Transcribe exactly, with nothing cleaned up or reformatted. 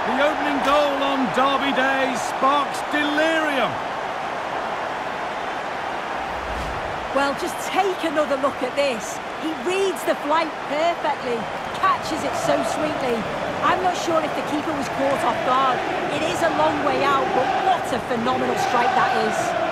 The opening goal on Derby Day sparks delirium. Well, just take another look at this. He reads the flight perfectly, catches it so sweetly. I'm not sure if the keeper was caught off guard. It is a long way out, but what a phenomenal strike that is.